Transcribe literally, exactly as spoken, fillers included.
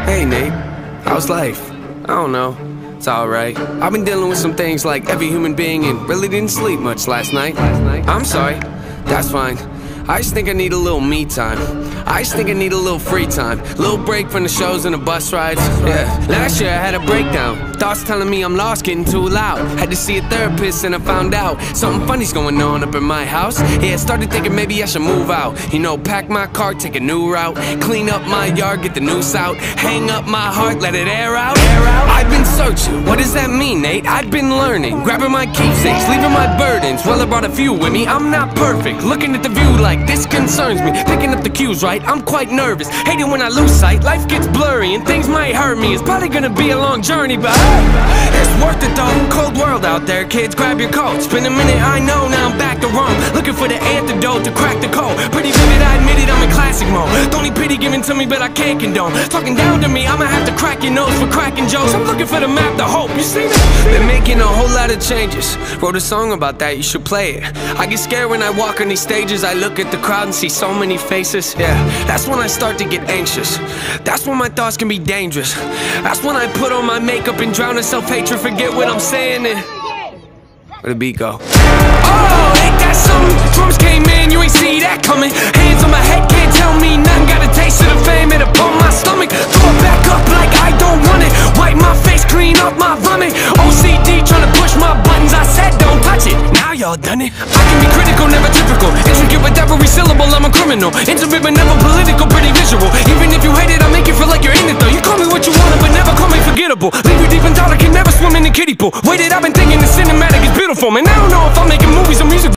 Hey Nate, how's life? I don't know, it's alright. I've been dealing with some things like every human being and really didn't sleep much last night. I'm sorry, that's fine. I just think I need a little me time. I just think I need a little free time. Little break from the shows and the bus rides. Yeah, last year I had a breakdown. Thoughts telling me I'm lost, getting too loud. Had to see a therapist and I found out something funny's going on up in my house. Yeah, started thinking maybe I should move out. You know, pack my car, take a new route. Clean up my yard, get the noose out. Hang up my heart, let it air out. Air out. I've been searching, what does that mean, Nate? I've been learning, grabbing my keepsakes, leaving my burdens. Well, I brought a few with me, I'm not perfect. Looking at the view like this concerns me. Picking up the cues right, I'm quite nervous. Hate it when I lose sight, life gets blurry and things might hurt me. It's probably gonna be a long journey, but hey, it's worth it though. Cold world out there, kids, grab your coat. It's been a minute, I know, now I'm back to Rome. Looking for the antidote to crack the code. Pretty vivid, I admit it, I'm in classic mode. Don't need pity given to me, but I can't condone talking down to me, I'ma have to crack your nose for cracking jokes. I'm looking for the map to hope, you see me? Been making a whole lot of changes. Wrote a song about that, you should play it. I get scared when I walk on these stages. I look at the crowd and see so many faces. Yeah, that's when I start to get anxious. That's when my thoughts can be dangerous. That's when I put on my makeup and drown in self-hatred. Forget what I'm saying and where the beat go? Oh, ain't that something? Drums came in, you ain't see that coming. Hands on my head, can't tell me nothing. Got a taste of the fame, it upon my stomach. Throw it back up like I don't want it. Wipe my face, clean up my vomit. O C D trying to push my buttons. I said don't touch it, now y'all done it. I can be critical, never typical. Intricate with every syllable, I'm a criminal. Intimate but never political, pretty visual. Even if you hate it, I make you feel like you're in it though. You call me what you want, but never call me forgettable. Leave you deep in thought, I can never swim in the kiddie pool. Waited, I've been thinking the cinematic is beautiful. Man, I don't know if I'm making movies or music